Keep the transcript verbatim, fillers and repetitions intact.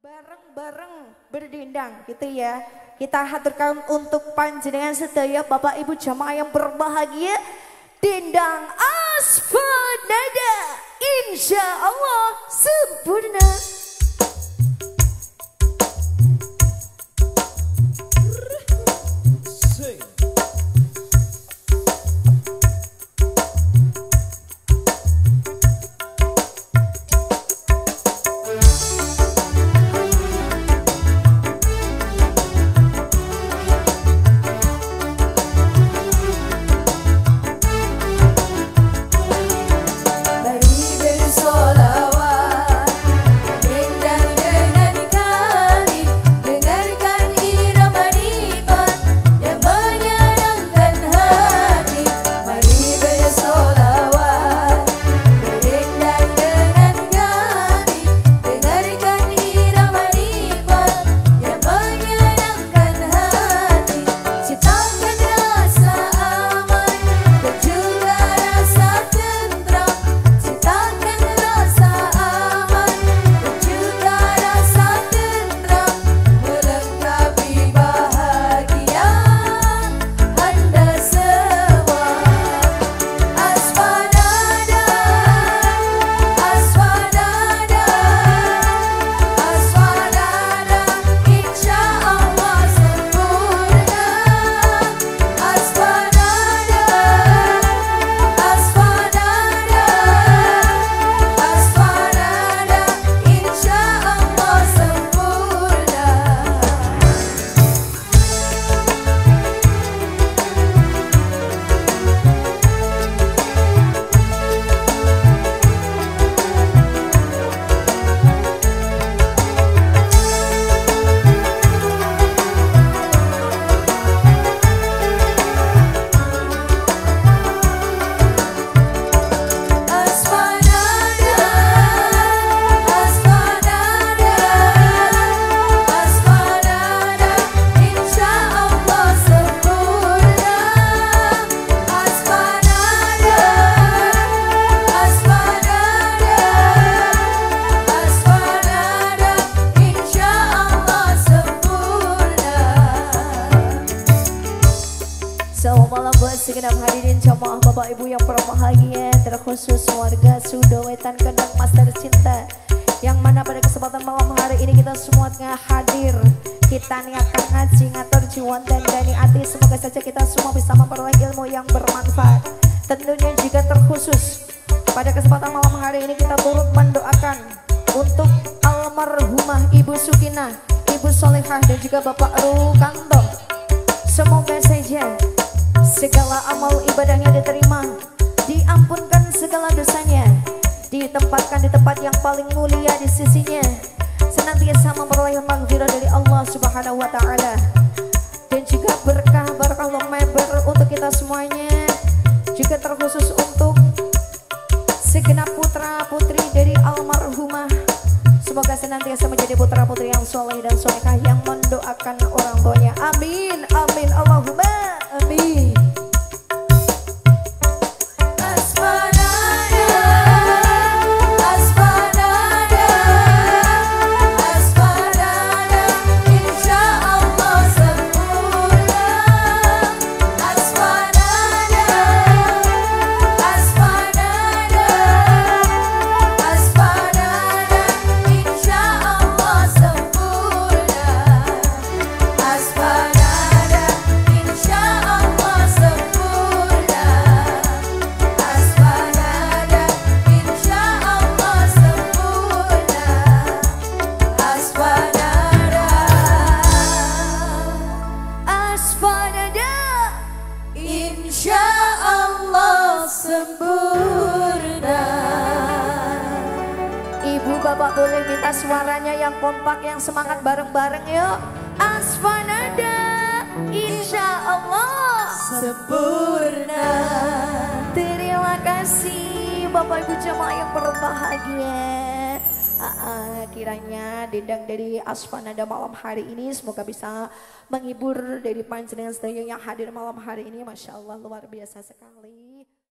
bareng-bareng berdendang gitu ya. Kita haturkan untuk panjenengan sedaya Bapak Ibu jamaah yang berbahagia, dendang Asfanada insya Allah sempurna. Selamat malam buat segenap hadirin jamaah Bapak Ibu yang berbahagia, terkhusus warga Sudowetan Kendang Mas tercinta, yang mana pada kesempatan malam hari ini kita semua tengah hadir. Kita niatkan ngaji ngatur jiwa dan dani hati, semoga saja kita semua bisa memperoleh ilmu yang bermanfaat. Tentunya juga terkhusus pada kesempatan malam hari ini kita turut mendoakan untuk almarhumah Ibu Sukinah, Ibu Solehah dan juga Bapak Rukanto. Semoga saja segala amal ibadahnya diterima, diampunkan segala dosanya, ditempatkan di tempat yang paling mulia di sisinya, senantiasa memperoleh maghfirah dari Allah Subhanahu wa taala, dan juga berkah berkah lemeber untuk kita semuanya, juga terkhusus untuk segenap putra putri dari almarhumah. Semoga senantiasa menjadi putra putri yang soleh dan solehah yang mendoakan orang tuanya. Amin, amin, Allahumma amin. Ibu bapak boleh minta suaranya yang kompak, yang semangat bareng-bareng yuk. Asfanada insya Allah sempurna. Terima kasih Bapak Ibu jamaah yang berbahagia. uh, kiranya dendang dari Asfanada malam hari ini semoga bisa menghibur dari panjenengan sedaya yang hadir malam hari ini. Masya Allah luar biasa sekali.